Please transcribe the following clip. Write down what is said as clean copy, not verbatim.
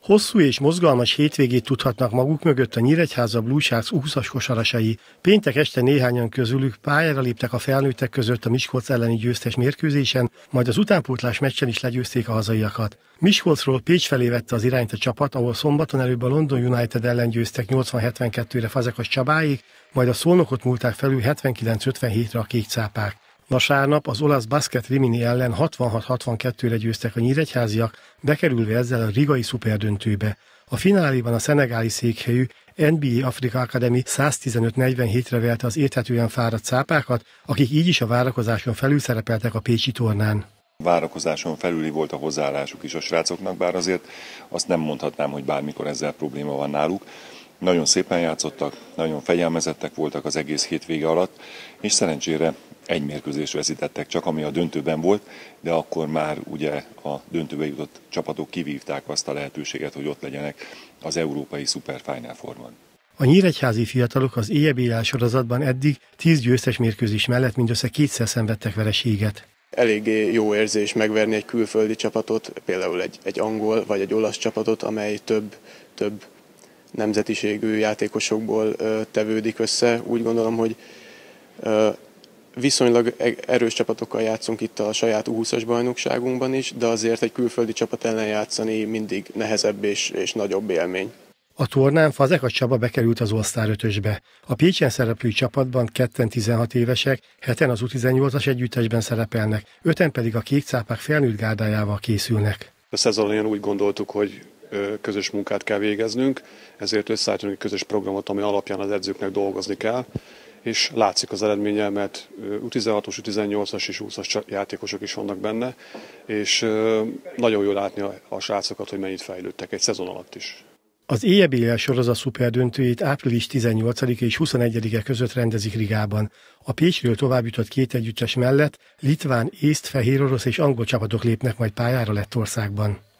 Hosszú és mozgalmas hétvégét tudhatnak maguk mögött a Nyíregyháza Blue Sharks U20-as kosarasai. Péntek este néhányan közülük pályára léptek a felnőttek között a Miskolc elleni győztes mérkőzésen, majd az utánpótlás meccsen is legyőzték a hazaiakat. Miskolcról Pécs felé vette az irányt a csapat, ahol szombaton előbb a London United ellen győztek 80-72-re Fazekas Csabáék, majd a Szolnokot múlták felül 79-57-re a kékcápák. Vasárnap az olasz Basket Rimini ellen 66-62-re győztek a nyíregyháziak, bekerülve ezzel a rigai szuperdöntőbe. A fináléban a szenegáli székhelyű NBA Africa Academy 115-47-re verte az érthetően fáradt cápákat, akik így is a várakozáson felül szerepeltek a pécsi tornán. Várakozáson felüli volt a hozzáállásuk is a srácoknak, bár azért azt nem mondhatnám, hogy bármikor ezzel probléma van náluk. Nagyon szépen játszottak, nagyon fegyelmezettek voltak az egész hétvége alatt, és szerencsére egy mérkőzést veszítettek csak, ami a döntőben volt, de akkor már ugye a döntőbe jutott csapatok kivívták azt a lehetőséget, hogy ott legyenek az európai Super Final Fourban. A nyíregyházi fiatalok az EBL sorozatban eddig 10 győztes mérkőzés mellett mindössze 2-szer szenvedtek vereséget. Eléggé jó érzés megverni egy külföldi csapatot, például egy angol vagy egy olasz csapatot, amely több nemzetiségű játékosokból tevődik össze. Úgy gondolom, hogy viszonylag erős csapatokkal játszunk itt a saját U20-as bajnokságunkban is, de azért egy külföldi csapat ellen játszani mindig nehezebb és nagyobb élmény. A tornán Fazekas Csaba bekerült az All-Star 5-ösbe. A Pécsen szereplő csapatban 2-en 16 évesek, 7-en az U18-as együttesben szerepelnek, 5-en pedig a kékcápák felnőtt gárdájával készülnek. A szezon elején úgy gondoltuk, hogy közös munkát kell végeznünk, ezért összeállítunk egy közös programot, ami alapján az edzőknek dolgozni kell, és látszik az eredménye, mert U16-os, U18-as és U20-as játékosok is vannak benne, és nagyon jó látni a srácokat, hogy mennyit fejlődtek egy szezon alatt is. Az EBL sorozat szuperdöntőjét április 18 és 21-e között rendezik Rigában. A Pécsről továbbjutott 2 együttes mellett litván, észt, fehérorosz és angol csapatok lépnek majd pályára Lettországban.